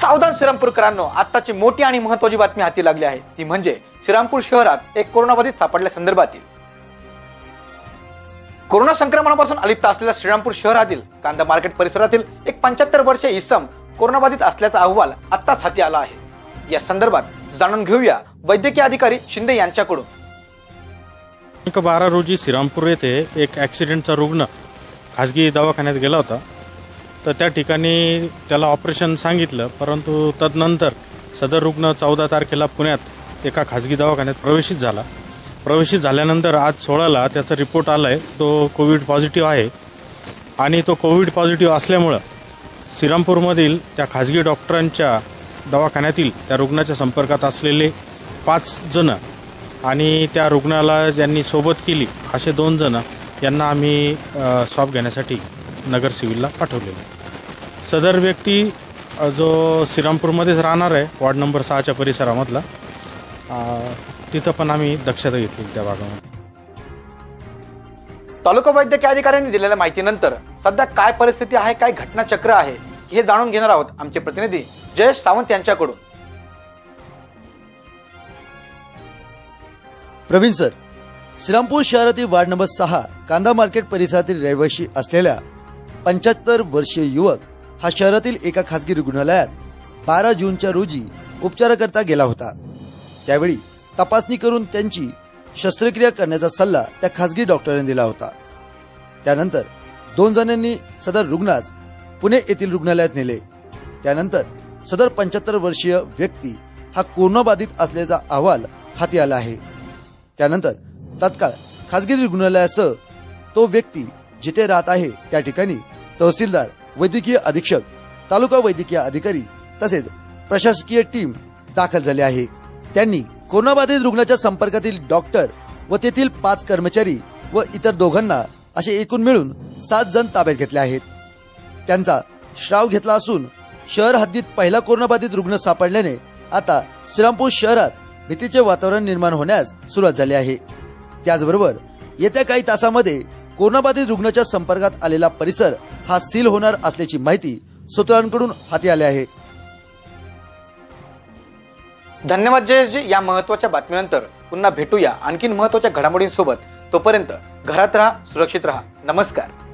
सावधान श्रीरामपूरकरांनो, आताची मोठी आणि महत्त्वाची बातमी हाती लागली आहे, ती म्हणजे श्रीरामपूर शहरात एक कोरोनाबाधित सापडल्यासंदर्भातील। कोरोना संक्रमणापासून अलिप्त असलेल्या श्रीरामपूर शहरातील कांदा मार्केट परिसरातील एक 75 वर्षीय इसम कोरोनाबाधित असल्याचा अहवाल आत्ताच हाती आला आहे। या संदर्भात जाणून घेऊया वैद्यकीय अधिकारी शिंदे यांच्याकडून। 12 रोजी श्रीरामपूर येथे एक ॲक्सिडेंटचा रुग्ण खासगी दवाखान्यात गेला होता। तर त्या ठिकाणी त्याला ऑपरेशन सांगितलं, परंतु तदनंतर सदर रुग्ण 14 तारखेला पुण्यात एका खासगी दवाखान्यात प्रवेशित झाल्यानंतर आज 16ला त्याचा रिपोर्ट आलाय, तो कोविड पॉझिटिव्ह आहे। आणि तो कोविड पॉझिटिव्ह असल्यामुळे श्रीरामपूरमधील त्या खासगी डॉक्टरांच्या दवाखान्यातील त्या रुग्णाच्या संपर्कात असलेले 5 जण आणि त्या रुग्णाला ज्यांनी सोबत केली असे 2 जण यांना आम्ही स्वाब घेण्यासाठी नगर सिव्हिलला पाठवलेले। सदर व्यक्ती जो श्रीरामपूरमध्येच राहणार आहे, वार्ड नंबर 6च्या परिसरामधला, तिथं पण आम्ही दक्षता घेतली त्या भागामध्ये। तालुका वैद्यकीय अधिकाऱ्यांनी दिलेल्या माहितीनंतर सध्या काय परिस्थिती आहे, काय घटनाचक्र आहे, हे जाणून घेणार आहोत आमचे प्रतिनिधी जयेश सावंत यांच्याकडून। प्रवीण सर, श्रीरामपूर शहरातील वार्ड नंबर 6 कांदा मार्केट परिसरातील रहिवासी असलेल्या 75 वर्षीय युवक हा शहरातील एका खासगी रुग्णालयात 12 जूनच्या रोजी उपचाराकरता गेला होता। त्यावेळी तपासणी करून त्यांची शस्त्रक्रिया करण्याचा सल्ला त्या खासगी डॉक्टरांनी दिला होता। त्यानंतर 2 जणांनी सदर रुग्णास पुणे येथील रुग्णालयात नेले। त्यानंतर सदर 75 वर्षीय व्यक्ती हा कोरोनाबाधित असल्याचा अहवाल हाती आला आहे। त्यानंतर तत्काळ खासगी रुग्णालयासह तो व्यक्ती जिथे राहत आहे त्या ठिकाणी तहसीलदार, वैद्यकीय अधीक्षक, तालुका वैद्यकीय अधिकारी तसेच प्रशासकीय टीम दाखल झाले आहे। त्यांनी कोरोनाबाधित रुग्णाच्या संपर्कातील डॉक्टर व तेथील 5 कर्मचारी व इतर 2 असे एकूण मिळून 7 जण ताब्यात घेतले आहेत। त्यांचा श्राव घेतला असून शहर हद्दीत पहिला कोरोनाबाधित रुग्ण सापडल्याने आता श्रीरामपूर शहरात भीतीचे वातावरण निर्माण होण्यास सुरुवात झाली आहे। त्याचबरोबर येत्या काही तासांमध्ये कोरोनाबाधित रुग्णाच्या संपर्कात आलेला परिसर हा सील होणार असल्याची माहिती सूत्रांकडून हाती आली आहे। धन्यवाद जयेशजी, या महत्त्वाच्या बातमीनंतर पुन्हा भेटूया आणखीन महत्त्वाच्या घडामोडींसोबत। तोपर्यंत घरात राहा, सुरक्षित राहा। नमस्कार।